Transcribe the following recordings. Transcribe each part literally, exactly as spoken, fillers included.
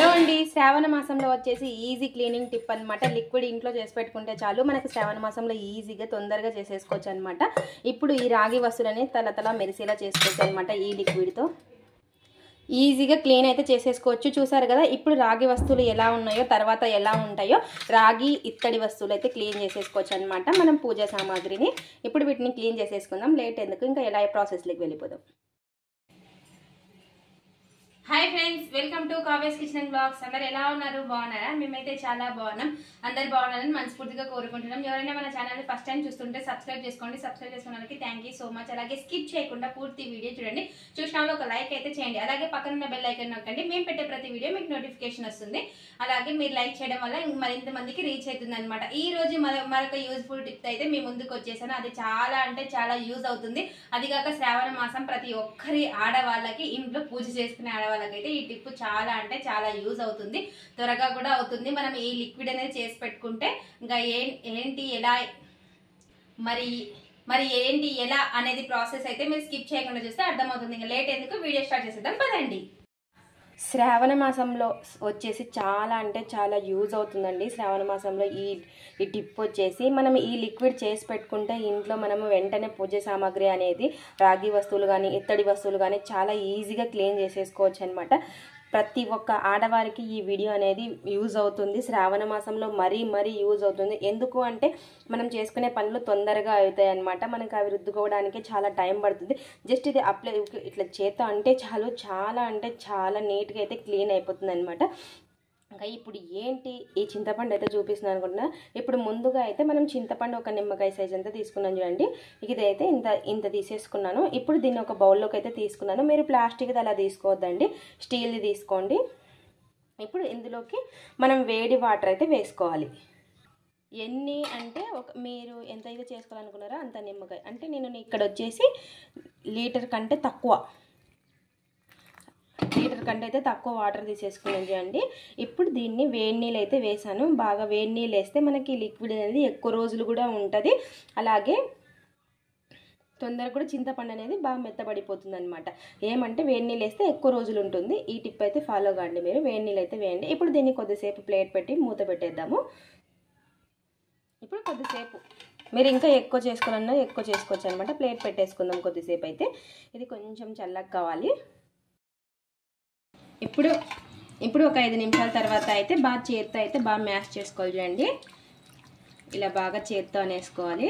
Hello అండి, శ్రావణ మాసంలో వచ్చేసి ఈజీ క్లీనింగ్ టిప్ అనమాట. లిక్విడ్ ఇంట్లో చేసి పెట్టుకుంటే చాలు, మనకి శ్రావణ మాసంలో ఈజీగా తొందరగా చేసేసుకోవచ్చు అనమాట. ఇప్పుడు ఈ రాగి వస్తువులని తల తల మెరిసేలా చేసుకోవచ్చు అనమాట. ఈ లిక్విడ్తో ఈజీగా క్లీన్ అయితే చేసేసుకోవచ్చు. చూసారు కదా, ఇప్పుడు రాగి వస్తువులు ఎలా ఉన్నాయో తర్వాత ఎలా ఉంటాయో రాగి ఇత్తడి వస్తువులు అయితే క్లీన్ చేసేసుకోవచ్చు అనమాట. మనం పూజా సామాగ్రిని ఇప్పుడు వీటిని క్లీన్ చేసేసుకుందాం. లేట్ ఎందుకు, ఇంకా ఎలా ప్రాసెస్లోకి వెళ్ళిపోదాం. Hi friends, welcome to Kavya's kitchen and blogs. అందరు ఎలా ఉన్నారు? బాగున్నారా? మేమైతే చాలా బాగున్నాం. అందరు బాగున్నారని మనస్ఫూర్తిగా కోరుకుంటున్నాం. ఎవరైనా మన ఛానల్ ఫస్ట్ టైం చూస్తుంటే సబ్స్క్రైబ్ చేసుకోండి. సబ్స్క్రైబ్ చేసుకున్న వాళ్ళకి థ్యాంక్ యూ సో మచ్. అలాగే స్కిప్ చేయకుండా పూర్తి వీడియో చూడండి. చూసిన వాళ్ళు ఒక లైక్ అయితే చేయండి. అలాగే పక్కన ఉన్న బెల్ ఐకాన్ నొక్కండి. మేము పెట్టే ప్రతి వీడియో మీకు నోటిఫికేషన్ వస్తుంది. అలాగే మీరు లైక్ చేయడం వల్ల మరింత మందికి రీచ్ అవుతుంది అనమాట. ఈ రోజు మరొక యూజ్ఫుల్ టిప్ అయితే మీ ముందుకు వచ్చేసాను. అది చాలా అంటే చాలా యూజ్ అవుతుంది. అది కాక శ్రావణ మాసం ప్రతి ఒక్కరి ఆడవాళ్ళకి ఇంట్లో పూజ చేసుకునే ఆడవాళ్ళకి అయితే ఈ టిప్ చాలా అంటే చాలా యూజ్ అవుతుంది. త్వరగా కూడా అవుతుంది. మనం ఈ లిక్విడ్ అనేది చేసి పెట్టుకుంటే ఇంకా ఏంటి ఎలా మరి మరి ఏంటి ఎలా అనేది ప్రాసెస్ అయితే మీరు స్కిప్ చేయకుండా చూస్తే అర్థమవుతుంది. ఇంకా లేట్ ఎందుకు, వీడియో స్టార్ట్ చేసేద్దాం పదండి. శ్రావణ మాసంలో వచ్చేసి చాలా అంటే చాలా యూజ్ అవుతుందండి. శ్రావణ మాసంలో ఈ ఈ టిప్ వచ్చేసి మనం ఈ లిక్విడ్ చేసి పెట్టుకుంటే ఇంట్లో మనము వెంటనే పూజ సామాగ్రి అనేది రాగి వస్తువులు కానీ ఇత్తడి వస్తువులు కానీ చాలా ఈజీగా క్లీన్ చేసేసుకోవచ్చు అనమాట. ప్రతి ఒక్క ఆడవారికి ఈ వీడియో అనేది యూజ్ అవుతుంది. శ్రావణ మాసంలో మరీ మరీ యూజ్ అవుతుంది. ఎందుకు అంటే మనం చేసుకునే పనులు తొందరగా అవుతాయి అన్నమాట. మనకు అవి రుద్దుకోవడానికి చాలా టైం పడుతుంది. జస్ట్ ఇది అప్లై ఇట్లా చేత అంటే చాలు, చాలా అంటే చాలా నీట్గా అయితే క్లీన్ అయిపోతుంది అనమాట. ఇంకా ఇప్పుడు ఏంటి ఈ చింతపండు అయితే చూపిస్తున్నాను అనుకుంటున్నా. ఇప్పుడు ముందుగా అయితే మనం చింతపండు ఒక నిమ్మకాయ సైజ్ అంతా తీసుకున్నాం చూడండి. ఇదైతే ఇంత ఇంత తీసేసుకున్నాను. ఇప్పుడు దీన్ని ఒక బౌల్లోకి అయితే తీసుకున్నాను. మీరు ప్లాస్టిక్ది అలా తీసుకోవద్దండి, స్టీల్ది తీసుకోండి. ఇప్పుడు ఇందులోకి మనం వేడి వాటర్ అయితే వేసుకోవాలి. ఎన్ని అంటే ఒక మీరు ఎంత అయితే చేసుకోవాలనుకున్నారో అంత నిమ్మకాయ, అంటే నేను ఇక్కడ వచ్చేసి లీటర్ కంటే తక్కువ లీటర్ కంటే అయితే తక్కువ వాటర్ తీసేసుకున్నాను చూడండి. ఇప్పుడు దీన్ని వేడి నీళ్ళు అయితే వేసాను. బాగా వేడి నీళ్ళు వేస్తే మనకి లిక్విడ్ అనేది ఎక్కువ రోజులు కూడా ఉంటుంది. అలాగే తొందరగా కూడా చింతపండు అనేది బాగా మెత్తబడిపోతుంది అనమాట. ఏమంటే వేడి నీళ్ళు వేస్తే ఎక్కువ రోజులు ఉంటుంది. ఈ టిప్ అయితే ఫాలో కాండి మీరు. వేడి నీళ్ళు అయితే వేయండి. ఇప్పుడు దీన్ని కొద్దిసేపు ప్లేట్ పెట్టి మూత పెట్టేద్దాము. ఇప్పుడు కొద్దిసేపు మీరు ఇంకా ఎక్కువ చేసుకోవాలన్నా ఎక్కువ చేసుకోవచ్చు అనమాట. ప్లేట్ పెట్టేసుకుందాం కొద్దిసేపు అయితే. ఇది కొంచెం చల్లగా కావాలి. ఇప్పుడు ఇప్పుడు ఒక ఐదు నిమిషాల తర్వాత అయితే బాగా చేత్తో అయితే బాగా మ్యాష్ చేసుకోవాలి చూడండి. ఇలా బాగా చేత్తో అనేసుకోవాలి.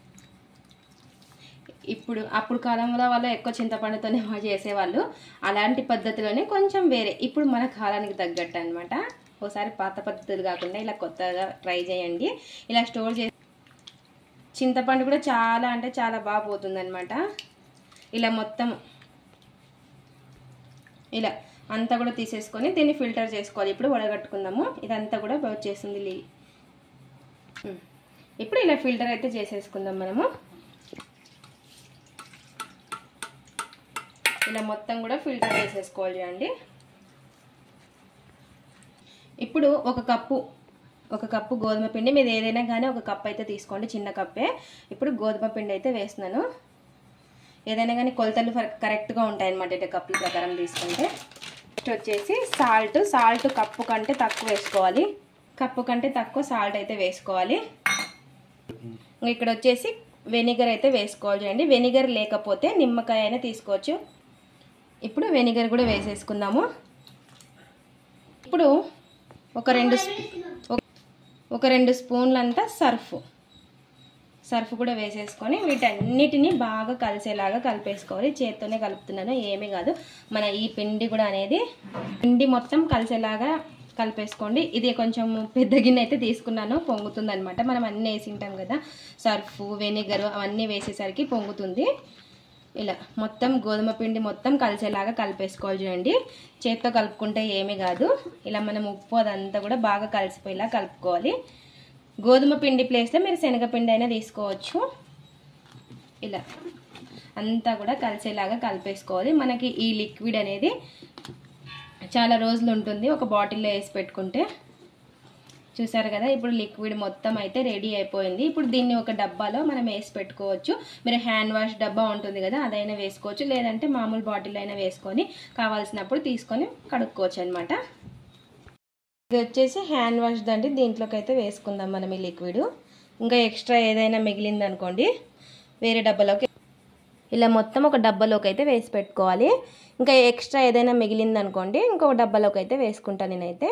ఇప్పుడు అప్పుడు కాలంలో వాళ్ళు ఎక్కువ చింతపండుతోనే చేసేవాళ్ళు. అలాంటి పద్ధతిలోనే కొంచెం వేరే ఇప్పుడు మన కాలానికి తగ్గట్టు అనమాట. ఒకసారి పాత పద్ధతులు కాకుండా ఇలా కొత్తగా ట్రై చేయండి. ఇలా స్టోర్ చేసి చింతపండు కూడా చాలా అంటే చాలా బాగా పోతుంది అనమాట. ఇలా మొత్తం ఇలా అంతా కూడా తీసేసుకొని దీన్ని ఫిల్టర్ చేసుకోవాలి. ఇప్పుడు వడగట్టుకుందాము. ఇదంతా కూడా వచ్చేసింది. ఇప్పుడు ఇలా ఫిల్టర్ అయితే చేసేసుకుందాం మనము. ఇలా మొత్తం కూడా ఫిల్టర్ చేసేసుకోవాలి చూడండి. ఇప్పుడు ఒక కప్పు ఒక కప్పు గోధుమ పిండి, మీరు ఏదైనా కానీ ఒక కప్ అయితే తీసుకోండి, చిన్న కప్పే. ఇప్పుడు గోధుమ పిండి అయితే వేస్తున్నాను. ఏదైనా కానీ కొలతలు కరెక్ట్గా ఉంటాయి అన్నమాట ఇట్లా కప్పుల ప్రకారం తీసుకుంటే. నెక్స్ట్ వచ్చేసి సాల్ట్ సాల్ట్ కప్పు కంటే తక్కువ వేసుకోవాలి. కప్పు కంటే తక్కువ సాల్ట్ అయితే వేసుకోవాలి. ఇక్కడ వచ్చేసి వెనిగర్ అయితే వేసుకోవాలి చూడండి. వెనిగర్ లేకపోతే నిమ్మకాయ అయినా తీసుకోవచ్చు. ఇప్పుడు వెనిగర్ కూడా వేసేసుకుందాము. ఇప్పుడు ఒక రెండు ఒక రెండు స్పూన్లంతా సర్ఫ్ సర్ఫ్ కూడా వేసేసుకొని వీటన్నిటిని బాగా కలిసేలాగా కలిపేసుకోవాలి. చేత్తోనే కలుపుతున్నాను, ఏమీ కాదు. మన ఈ పిండి కూడా అనేది పిండి మొత్తం కలిసేలాగా కలిపేసుకోండి. ఇది కొంచెం పెద్ద గిన్నె అయితే తీసుకున్నాను, పొంగుతుంది అనమాట. మనం అన్నీ వేసి ఉంటాం కదా, సర్ఫ్ వెనిగర్ అవన్నీ వేసేసరికి పొంగుతుంది. ఇలా మొత్తం గోధుమ పిండి మొత్తం కలిసేలాగా కలిపేసుకోవాలి చూడండి. చేత్తో కలుపుకుంటే ఏమీ కాదు. ఇలా మనం ఉప్పు అదంతా కూడా బాగా కలిసిపోయేలా కలుపుకోవాలి. గోధుమ పిండి ప్లేస్లో మీరు శనగపిండి అయినా తీసుకోవచ్చు. ఇలా అంతా కూడా కలిసేలాగా కలిపేసుకోవాలి. మనకి ఈ లిక్విడ్ అనేది చాలా రోజులు ఉంటుంది ఒక బాటిల్లో వేసి పెట్టుకుంటే. చూసారు కదా, ఇప్పుడు లిక్విడ్ మొత్తం అయితే రెడీ అయిపోయింది. ఇప్పుడు దీన్ని ఒక డబ్బాలో మనం వేసి పెట్టుకోవచ్చు. మీరు హ్యాండ్ వాష్ డబ్బా ఉంటుంది కదా, అదైనా వేసుకోవచ్చు. లేదంటే మామూలు బాటిల్ అయినా వేసుకొని కావాల్సినప్పుడు తీసుకొని కడుక్కోవచ్చు అనమాట. ఇది వచ్చేసి హ్యాండ్ వాష్ దండి. దీంట్లోకి అయితే వేసుకుందాం మనం ఈ లిక్విడ్. ఇంకా ఎక్స్ట్రా ఏదైనా మిగిలింది అనుకోండి వేరే డబ్బాలోకి ఇలా మొత్తం ఒక డబ్బాలోకి అయితే వేసి పెట్టుకోవాలి. ఇంకా ఎక్స్ట్రా ఏదైనా మిగిలింది అనుకోండి ఇంకొక డబ్బాలోకి అయితే వేసుకుంటాను నేనైతే.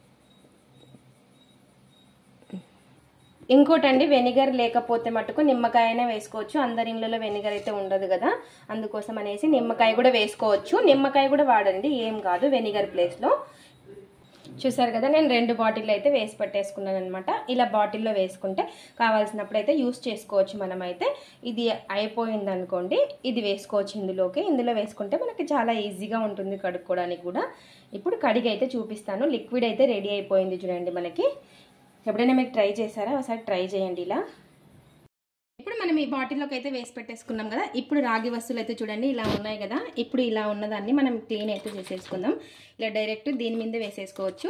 ఇంకోటండి, వెనిగర్ లేకపోతే మటుకు నిమ్మకాయ అయినా వేసుకోవచ్చు. అందరి ఇళ్ళలో వెనిగర్ అయితే ఉండదు కదా, అందుకోసం అనేసి నిమ్మకాయ కూడా వేసుకోవచ్చు. నిమ్మకాయ కూడా వాడండి, ఏం కాదు వెనిగర్ ప్లేస్లో. చూసారు కదా, నేను రెండు బాటిల్ అయితే వేసి పెట్టేసుకున్నాను అనమాట. ఇలా బాటిల్లో వేసుకుంటే కావాల్సినప్పుడు అయితే యూస్ చేసుకోవచ్చు. మనమైతే ఇది అయిపోయింది అనుకోండి, ఇది వేసుకోవచ్చు ఇందులోకి. ఇందులో వేసుకుంటే మనకి చాలా ఈజీగా ఉంటుంది కడుక్కోవడానికి కూడా. ఇప్పుడు కడిగి అయితే చూపిస్తాను. లిక్విడ్ అయితే రెడీ అయిపోయింది చూడండి మనకి. ఎప్పుడైనా మీకు ట్రై చేశారా? ఒకసారి ట్రై చేయండి ఇలా. ఇప్పుడు మనం ఈ బాటిల్లోకి అయితే వేసి పెట్టేసుకున్నాం కదా. ఇప్పుడు రాగి వస్తువులు అయితే చూడండి ఇలా ఉన్నాయి కదా. ఇప్పుడు ఇలా ఉన్నదాన్ని మనం క్లీన్ అయితే చేసేసుకుందాం. ఇలా డైరెక్ట్ దీని మీద వేసేసుకోవచ్చు.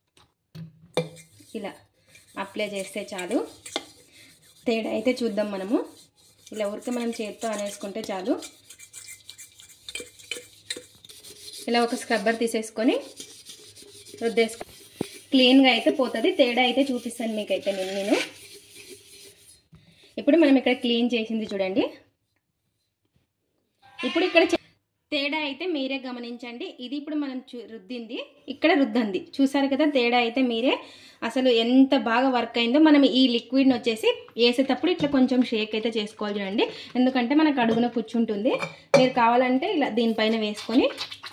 ఇలా అప్లై చేస్తే చాలు. తేడా అయితే చూద్దాం మనము. ఇలా ఊరికే మనం చేత్తో అనేసుకుంటే చాలు. ఇలా ఒక స్క్రబ్బర్ తీసేసుకొని రుద్దేసుకో, క్లీన్గా అయితే పోతుంది. తేడా అయితే చూపిస్తాను మీకైతే నేను నేను ఇప్పుడు మనం ఇక్కడ క్లీన్ చేసింది చూడండి. ఇప్పుడు ఇక్కడ తేడా అయితే మీరే గమనించండి. ఇది ఇప్పుడు మనం రుద్దింది, ఇక్కడ రుద్దంది. చూసారు కదా తేడా అయితే మీరే. అసలు ఎంత బాగా వర్క్ అయిందో. మనం ఈ లిక్విడ్ని వచ్చేసి వేసేటప్పుడు ఇట్లా కొంచెం షేక్ అయితే చేసుకోవాలి చూడండి, ఎందుకంటే మనకు అడుగున కూర్చుంటుంది. మీరు కావాలంటే ఇలా దీనిపైన వేసుకొని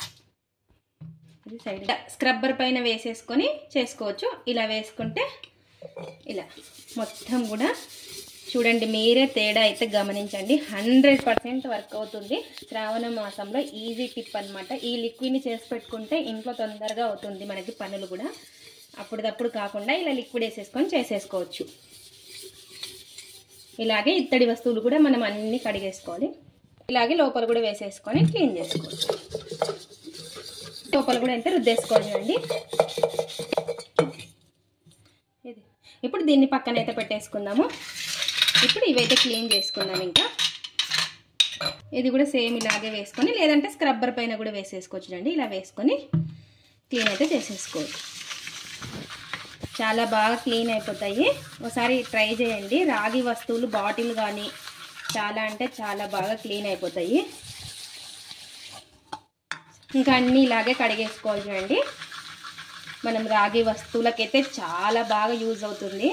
సైడ్ స్క్రబ్బర్ పైన వేసేసుకొని చేసుకోవచ్చు. ఇలా వేసుకుంటే ఇలా మొత్తం కూడా చూడండి మీరే తేడా అయితే గమనించండి. హండ్రెడ్ పర్సెంట్ వర్క్ అవుతుంది. శ్రావణ మాసంలో ఈజీ టిప్ అనమాట. ఈ లిక్విడ్ని చేసి పెట్టుకుంటే ఇంట్లో తొందరగా అవుతుంది మనకి పనులు కూడా. అప్పుడప్పుడు కాకుండా ఇలా లిక్విడ్ వేసేసుకొని చేసేసుకోవచ్చు. ఇలాగే ఇత్తడి వస్తువులు కూడా మనం అన్నీ కడిగేసుకోవాలి. ఇలాగే లోపల కూడా వేసేసుకొని క్లీన్ చేసుకోవచ్చు. లోపల కూడా అయితే రుద్దేసుకోవాలి చూడండి. ఇది ఇప్పుడు దీన్ని పక్కన అయితే పెట్టేసుకుందాము. ఇప్పుడు ఇవైతే క్లీన్ చేసుకుందాం. ఇంకా ఇది కూడా సేమ్ ఇలాగే వేసుకొని, లేదంటే స్క్రబ్బర్ పైన కూడా వేసేసుకోవచ్చు చూడండి. ఇలా వేసుకొని క్లీన్ అయితే చేసేసుకోవచ్చు. చాలా బాగా క్లీన్ అయిపోతాయి. ఒకసారి ట్రై చేయండి. రాగి వస్తువులు బాటిల్ కానీ చాలా అంటే చాలా బాగా క్లీన్ అయిపోతాయి. ఇంకా అన్నీ ఇలాగే కడిగేసుకోవాలి చూడండి. మనం రాగి వస్తువులకైతే చాలా బాగా యూజ్ అవుతుంది.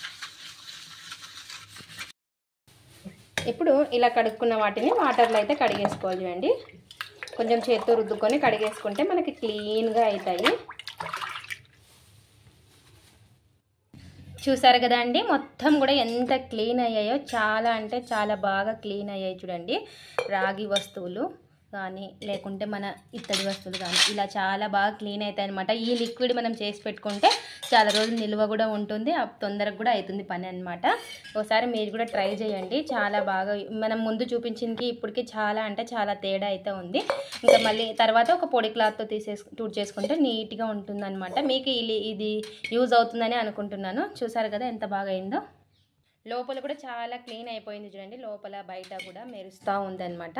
ఇప్పుడు ఇలా కడుక్కున్న వాటిని వాటర్లో అయితే కడిగేసుకోవాలి చూడండి. కొంచెం చేత్తో రుద్దుకొని కడిగేసుకుంటే మనకి క్లీన్గా అవుతాయి. చూసారు కదా అండి, మొత్తం కూడా ఎంత క్లీన్ అయ్యాయో. చాలా అంటే చాలా బాగా క్లీన్ అయ్యాయి చూడండి. రాగి వస్తువులు కానీ లేకుంటే మన ఇత్తడి వస్తువులు కానీ ఇలా చాలా బాగా క్లీన్ అవుతాయి అనమాట. ఈ లిక్విడ్ మనం చేసి పెట్టుకుంటే చాలా రోజులు నిల్వ కూడా ఉంటుంది, తొందరగా కూడా అవుతుంది పని అనమాట. ఒకసారి మీరు కూడా ట్రై చేయండి. చాలా బాగా మనం ముందు చూపించింది ఇప్పటికి చాలా అంటే చాలా తేడా అయితే ఉంది. ఇంకా మళ్ళీ తర్వాత ఒక పొడి క్లాత్తో తీసేసు టూట్ చేసుకుంటే నీట్గా ఉంటుంది అనమాట. మీకు ఇది యూజ్ అవుతుందని అనుకుంటున్నాను. చూసారు కదా ఎంత బాగా అయిందో. లోపల కూడా చాలా క్లీన్ అయిపోయింది చూడండి. లోపల బయట కూడా మెరుస్తూ ఉందన్నమాట.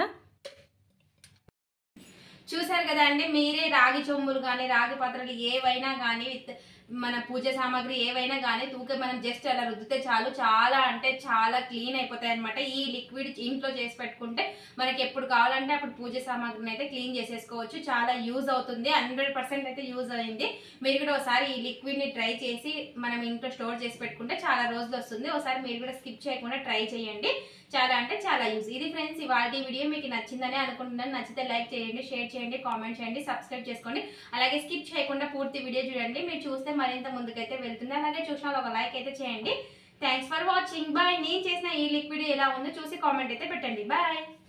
చూసారు కదా అండి, మీరే రాగి చెంబులు కానీ రాగి పాత్రలు ఏవైనా కానీ మన పూజ సామాగ్రి ఏవైనా కానీ తూకే మనం జస్ట్ అలా రుద్దితే చాలు. చాలా అంటే చాలా క్లీన్ అయిపోతాయి అనమాట. ఈ లిక్విడ్ ఇంట్లో చేసి పెట్టుకుంటే మనకి ఎప్పుడు కావాలంటే అప్పుడు పూజ సామాగ్రిని అయితే క్లీన్ చేసేసుకోవచ్చు. చాలా యూజ్ అవుతుంది. హండ్రెడ్ పర్సెంట్ అయితే యూజ్ అయింది. మీరు కూడా ఒకసారి ఈ లిక్విడ్ ని ట్రై చేసి మనం ఇంట్లో స్టోర్ చేసి పెట్టుకుంటే చాలా రోజులు వస్తుంది. ఒకసారి మీరు కూడా స్కిప్ చేయకుండా ట్రై చేయండి. చాలా అంటే చాలా యూజ్. ఇది ఫ్రెండ్స్ ఇవాళ వీడియో మీకు నచ్చిందని అనుకుంటున్నాను. నచ్చితే లైక్ చేయండి, షేర్ చేయండి, కామెంట్ చేయండి, సబ్స్క్రైబ్ చేసుకోండి. అలాగే స్కిప్ చేయకుండా పూర్తి వీడియో చూడండి. మీరు చూస్తే మరింత ముందుకైతే వెళ్తుంది. అలాగే చూసిన ఒక లైక్ అయితే చేయండి. Thanks for watching. బాయ్. నేను చేసిన ఈ లిక్విడ్ ఎలా ఉందో చూసి కామెంట్ అయితే పెట్టండి. బాయ్.